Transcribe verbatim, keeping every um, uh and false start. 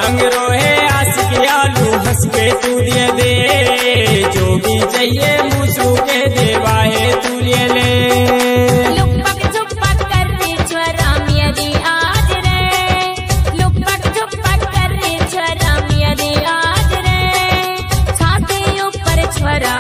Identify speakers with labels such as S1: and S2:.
S1: मांग रोहे आशिक आलू हंस के तू दे दे, जो भी चाहिए मुझू के देवा है तू ले ले।
S2: लुपक झुपक कर रे छोरा मेरी आज रे, लुपक झुपक कर रे छोरा मेरी आज रे, छाती ऊपर छोरा